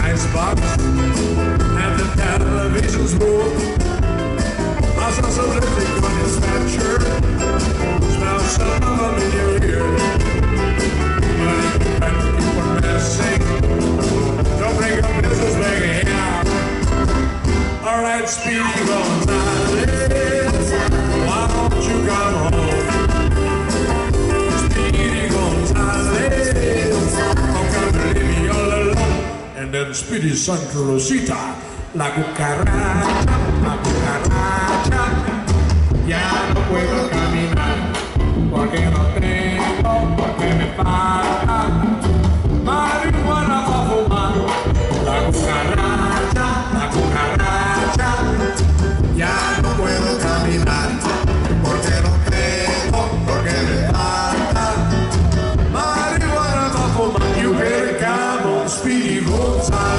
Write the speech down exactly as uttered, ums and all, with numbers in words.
icebox and the television's roll. I saw some lipstick on his fat shirt, smell some of them in your ear. But if you try to keep on messing, don't bring up business back here. Alright, Speedy Gonzales, why don't you come home? Speedy Gonzales, how come you leave me all alone? And then Speedy Santa Rosita, la cucaracha, la cucaracha. Ya no puedo caminar, porque no tengo, porque me falta marihuana para fumar. La cucaracha, la cucaracha. Ya no puedo caminar, porque no tengo, porque me falta marihuana para fumar. You better come on, Speedy Gonzales.